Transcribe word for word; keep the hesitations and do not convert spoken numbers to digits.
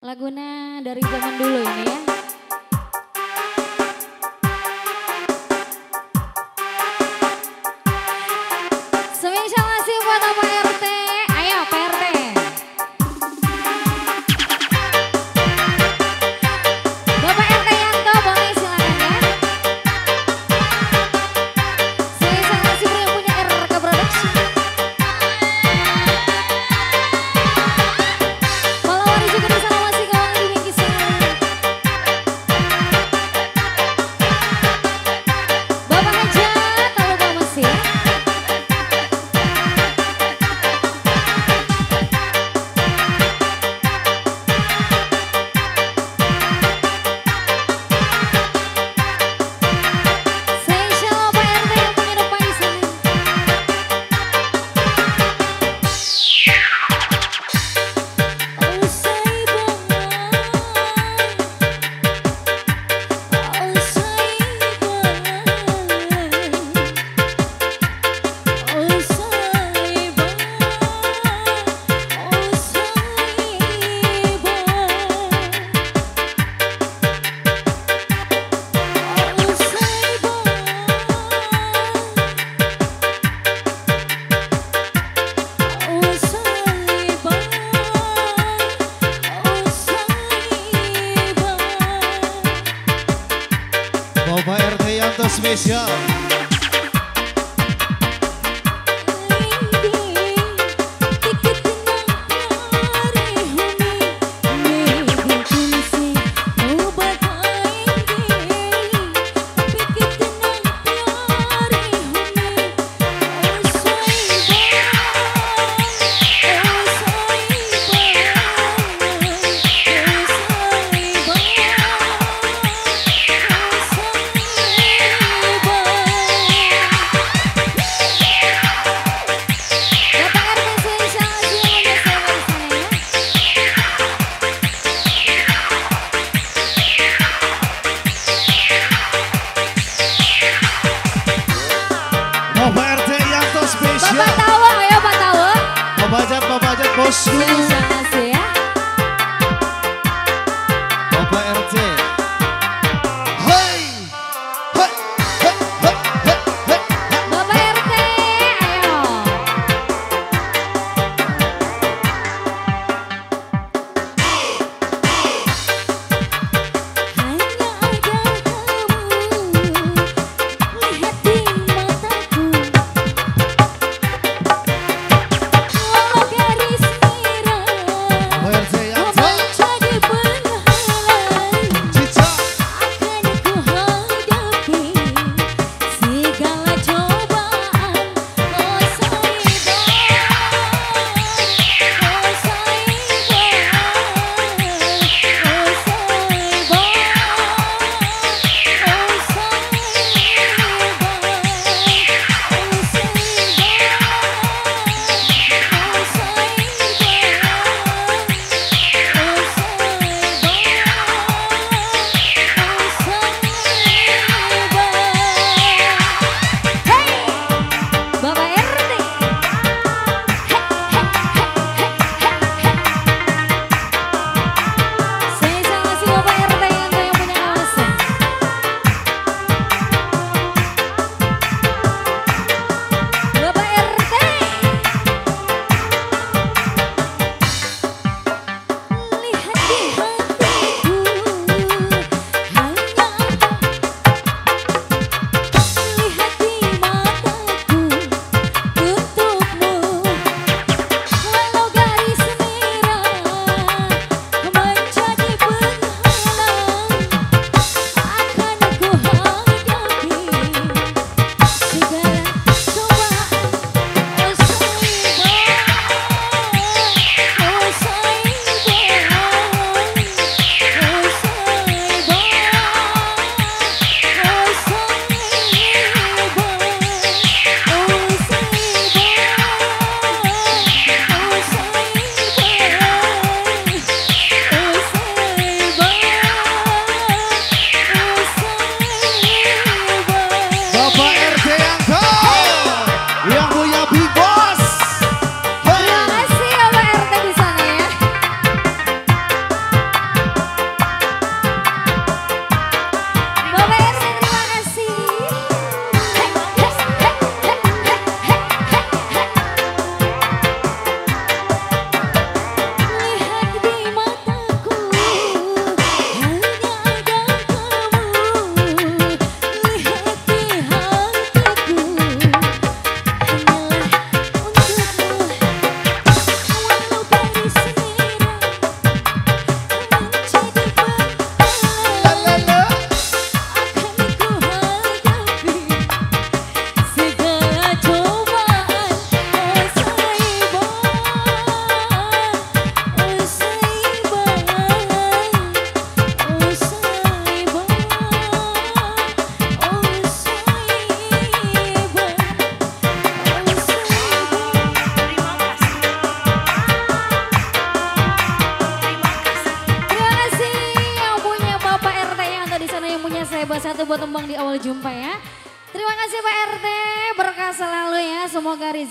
Laguna dari zaman dulu ini ya. Spesial masih buat Pak R T. Ayo Pak R T. Bapak R T Yanto boleh silakan ya. Spesial masih yang punya R R K Production. Malawari juga di sana masih kawan di bingkisan. Bapak Hajat, tak lupa masih. Spesial Pak R T yang punya depan di sini. Bapak R T Yanto spesial. Bapak R T Yanto spesial. Bapak Tawang, ayo Pak Tawang. Bapak Jat, Bapak Jat bosku. Spesial masih ya. Bapak R T. Hai. Hai. Hai. Hai. Hai. Hai. Bapak R T, ayo. Hanya ada kamu lihat di mataku. Walau garis merah hebat satu buat tembang di awal jumpa ya. Terima kasih Pak R T, berkah selalu ya, semoga rezeki